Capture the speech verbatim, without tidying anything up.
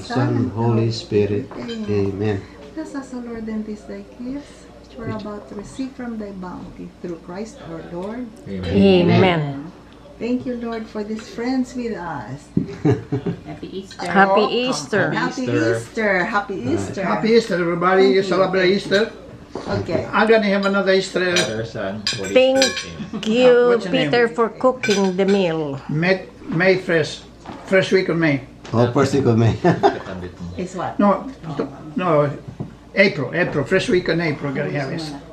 Son, Holy Spirit. Amen. Bless us, O Lord, and these thy gifts, which we're about to receive from thy bounty, through Christ our Lord. Amen. Amen. Thank you, Lord, for these friends with us. Happy Easter. Happy Easter. Happy Easter. Easter. Happy Easter. Happy Easter, everybody. Thank You you. celebrate Easter. Okay. I'm gonna have another Easter. Father, Son, Holy Thank Spirit. you, What's your name? Peter, for cooking the meal. May, May first, first week of May. Oh, first week of May. Is what? No, no, April, April, first week in April. Gonna have this.